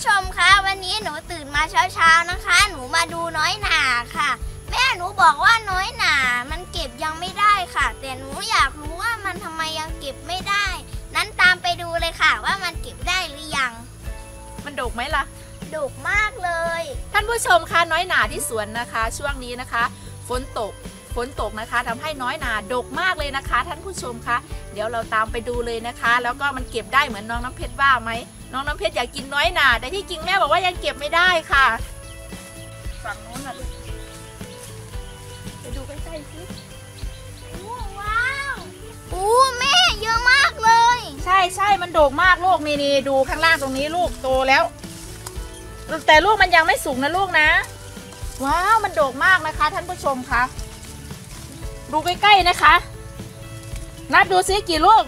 ชมคะวันนี้หนูตื่นมาเช้าๆนะคะหนูมาดูน้อยหน่าค่ะแม่หนูบอกว่าน้อยหน่ามันเก็บยังไม่ได้ค่ะแต่หนูอยากรู้ว่ามันทำไมยังเก็บไม่ได้นั้นตามไปดูเลยค่ะว่ามันเก็บได้หรือยังมันดกไหมล่ะดกมากเลยท่านผู้ชมคะน้อยหน่าที่สวนนะคะช่วงนี้นะคะฝนตกนะคะทำให้น้อยหน่าดกมากเลยนะคะท่านผู้ชมคะเดี๋ยวเราตามไปดูเลยนะคะแล้วก็มันเก็บได้เหมือนน้องน้ำเพชรว่าไหมน้องน้ำเพชรอยากกินน้อยหน่าแต่ที่จริงแม่บอกว่ายังเก็บไม่ได้ค่ะฝั่งโน้นนะลูกไปดูใกล้ๆสิว้าวแม่เยอะมากเลยใช่มันดกมากลูกนี่ดูข้างล่างตรงนี้ลูกโตแล้วแต่ลูกมันยังไม่สุกนะลูกนะว้าวมันดกมากนะคะท่านผู้ชมคะดูใกล้ๆนะคะนับดูซิกี่ลูก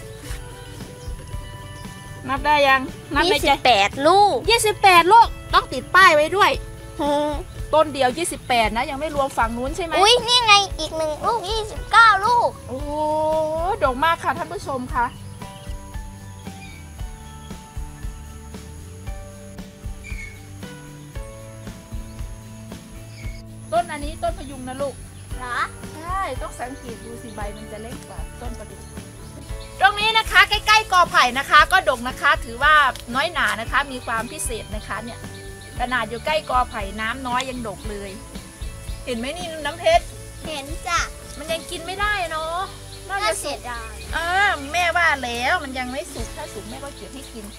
นับได้ยังนับในใจ 28 ลูก 28ลูกต้องติดป้ายไว้ด้วยต้นเดียว28นะยังไม่รวมฝั่งนู้นใช่ไหมอุ้ยนี่ไงอีก1ลูก29ลูกโอ้ดกมากค่ะท่านผู้ชมคะต้นอันนี้ต้นพยุงนะลูกเหรอใช่ต้องสังเกตดูสิใบมันจะเล็กกว่าต้นประดู่ตรงนี้นะคะใกล้ๆกอไผ่นะคะก็ดกนะคะถือว่าน้อยหนานะคะมีความพิเศษนะคะเนี่ยขนาดอยู่ใกล้กอไผ่น้ำน้อยยังดกเลยเห็นไหมนี่น้ำเพชรเห็นจ้ะมันยังกินไม่ได้เนาะน่าเสียดายแม่ว่าแล้วมันยังไม่สุกถ้าสุกแม่ก็เก็บให้กิน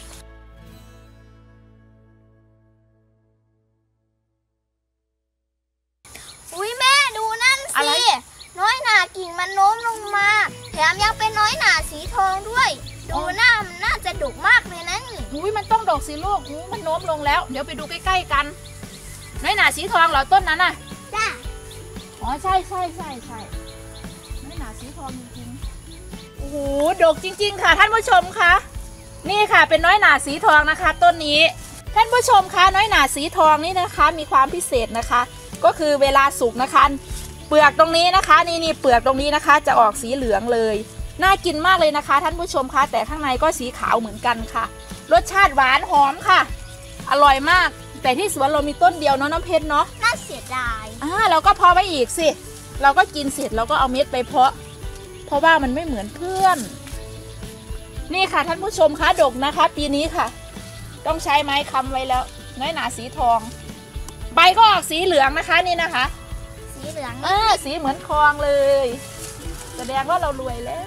อุ้ยแม่ดูนั่นสิน้อยหน่ากิ่งมันโน้มลงมาแถมยังเป็นน้อยหน่าสีทองด้วยดูหน้ามันน่าจะดกมากเลยนะนี่อุ้ยมันต้องดกสิลูกมันโน้มลงแล้วเดี๋ยวไปดูใกล้ๆกันน้อยหน่าสีทองเหรอต้นนั้นน่ะจ้ะอ๋อใช่น้อยหน่าสีทองจริงๆโอ้โหดกจริงๆค่ะท่านผู้ชมคะนี่ค่ะเป็นน้อยหน่าสีทองนะคะต้นนี้ท่านผู้ชมคะน้อยหน่าสีทองนี่นะคะมีความพิเศษนะคะก็คือเวลาสุกนะคะเปลือกตรงนี้นะคะนี่เปลือกตรงนี้นะคะจะออกสีเหลืองเลยน่ากินมากเลยนะคะท่านผู้ชมคะแต่ข้างในก็สีขาวเหมือนกันค่ะรสชาติหวานหอมค่ะอร่อยมากแต่ที่สวนเรามีต้นเดียวเนาะน้ำเพชรเนาะน่าเสียดายเราก็เพาะไว้อีกสิเราก็กินเสร็จเราก็เอาเม็ดไปเพาะเพราะว่ามันไม่เหมือนเพื่อนนี่ค่ะท่านผู้ชมคะดกนะคะปีนี้ค่ะต้องใช้ไม้ค้ำไว้แล้วน้อยหน่าสีทองใบก็ออกสีเหลืองนะคะนี่นะคะสีเหลืองสีเหมือนคลองเลยแสดงว่าเรารวยแล้ว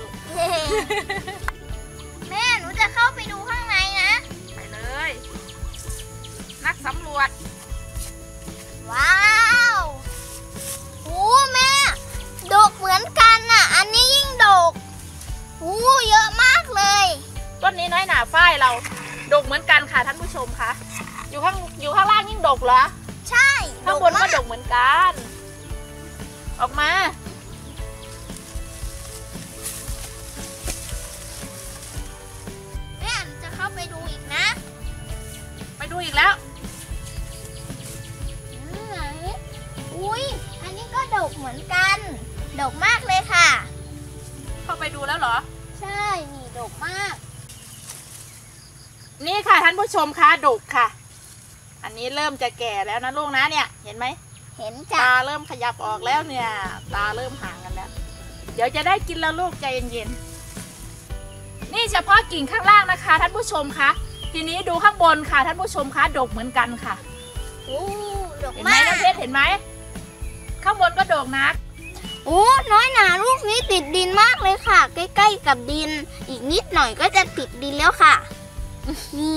แม่หนูจะเข้าไปดูข้างในนะไปเลยนักสำรวจว้าวแม่ดกเหมือนกันน่ะอันนี้ยิ่งดกเยอะมากเลยต้นนี้น้อยหน่าฝ้ายเราดกเหมือนกันค่ะท่านผู้ชมคะอยู่ข้างล่างยิ่งดกเหรอใช่ข้างบนก็ดกเหมือนกันออกมาแม่จะเข้าไปดูอีกนะไปดูอีกแล้วอุ้ยอันนี้ก็ดกเหมือนกันดกมากเลยค่ะเข้าไปดูแล้วเหรอใช่นี่ดกมากนี่ค่ะท่านผู้ชมคะดกค่ะอันนี้เริ่มจะแก่แล้วนะลูกนะเนี่ยเห็นไหมเห็นจ้ะตาเริ่มขยับออกแล้วเนี่ยตาเริ่มห่างกันแล้วเดี๋ยวจะได้กินแล้วลูกใจเย็นๆนี่เฉพาะกิ่งข้างล่างนะคะท่านผู้ชมคะทีนี้ดูข้างบนค่ะท่านผู้ชมคะดกเหมือนกันค่ะดกมากเห็นไหมน้ำเพชรเห็นไหมข้างบนก็ดกนักน้อยหน่าลูกนี้ติดดินมากเลยค่ะใกล้ๆกับดินอีกนิดหน่อยก็จะติดดินแล้วค่ะนี่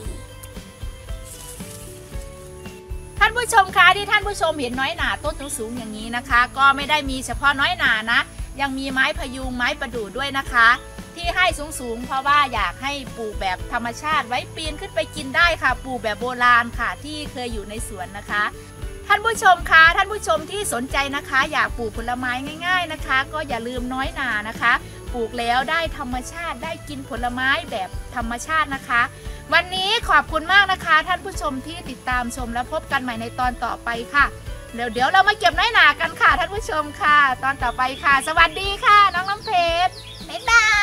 ท่านผู้ชมคะที่ท่านผู้ชมเห็นน้อยหน่าต้นสูงๆอย่างนี้นะคะก็ไม่ได้มีเฉพาะน้อยหน่านะยังมีไม้พยุงไม้ประดู่ด้วยนะคะที่ให้สูงๆเพราะว่าอยากให้ปลูกแบบธรรมชาติไว้ปีนขึ้นไปกินได้ค่ะปลูกแบบโบราณค่ะที่เคยอยู่ในสวนนะคะท่านผู้ชมคะท่านผู้ชมที่สนใจนะคะอยากปลูกผลไม้ง่ายๆนะคะก็อย่าลืมน้อยหน่านะคะปลูกแล้วได้ธรรมชาติได้กินผลไม้แบบธรรมชาตินะคะวันนี้ขอบคุณมากนะคะท่านผู้ชมที่ติดตามชมและพบกันใหม่ในตอนต่อไปค่ะเดี๋ยวเรามาเก็บน้อยหน่ากันค่ะท่านผู้ชมค่ะตอนต่อไปค่ะสวัสดีค่ะน้องน้ำเพชรบ๊ายบาย